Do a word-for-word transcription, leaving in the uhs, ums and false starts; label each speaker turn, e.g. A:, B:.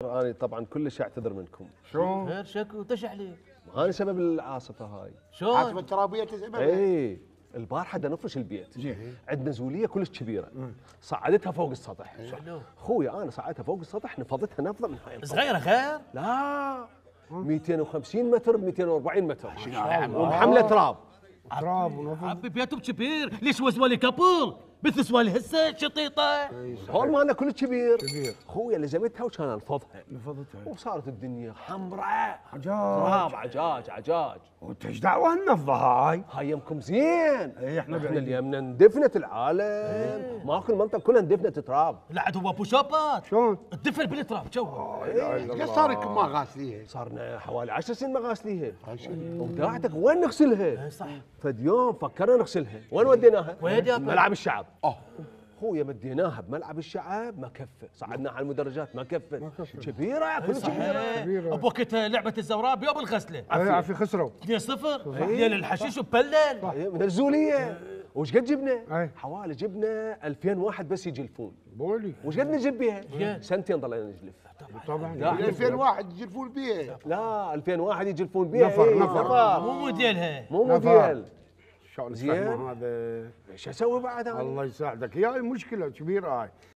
A: انا طبعا كلش اعتذر منكم.
B: شلون؟
C: غير شكو تشعلي.
A: انا سبب العاصفه هاي.
C: شلون؟
D: عاصفه الترابيه تسبب.
A: اي البارحه بدنا نفرش البيت. عندنا زوليه كلش كبيره. صعدتها فوق السطح. اخويا انا صعدتها فوق السطح نفضتها نفضه من هاي.
C: صغيره خير؟
A: لا مئتين وخمسين متر مئتين وأربعين متر. ومحمله تراب.
B: تراب ونفض.
C: عبي بيتو كبير، ليش وزوالي كابل؟ مثل سوالي هسه شطيطه.
A: هون مالنا كل كبير.
B: كبير.
A: اخويا لزمتها وكان انفضها.
B: نفضتها.
A: وصارت الدنيا حمراء.
B: عجاج.
A: تراب عجاج عجاج.
B: وانت ايش دعوه هالنفضه هاي؟
A: هاي يمكم زين.
B: اي احنا
A: احنا
B: بعيدين.
A: اليمنا اندفنت العالم.
C: ايه.
A: ماكو المنطقه كلها اندفنت تراب.
C: لا عاد هو بوشوبات.
B: شلون؟
C: الدفن بالتراب شو؟
D: ايش صار لكم ما غاسليها؟
A: صارنا حوالي عشر سنين ما غاسليها. وداعتك وين نغسلها؟
C: اي صح.
A: فد يوم فكرنا نغسلها، وين وديناها؟
C: وين يابا؟
A: ملعب الشعب.
D: اه
A: اخويا مديناها بملعب الشعب ما كفه، صعدنا على المدرجات ما كفه. كبيره كل كبيره.
B: كبيرة.
C: بوقتها لعبه الزوراء بيوم الغسله.
B: اي عافيه خسروا.
C: اثنين صفر ديال الحشيش وبلل.
A: إيه، من الزوليه. وش قد جبنا؟
B: أي.
A: حوالي جبنا ألفين واحد بس يجلفون.
B: بولي.
A: وش قد نجيب بيها؟
C: قد؟
A: سنتين ضلينا نجلف.
B: طبعا.
A: لا.
D: ألفين وواحد يجلفون بيها.
A: لا ألفين واحد يجلفون بيها.
B: نفر-
A: إيه،
B: نفر.
C: مو موديلها.
A: مو
B: نفر.
A: موديل.
B: شلون
A: زين.
B: الفهم هذا؟
A: ايش اسوي بعد انا؟
B: الله يساعدك، هي المشكله كبيره هاي.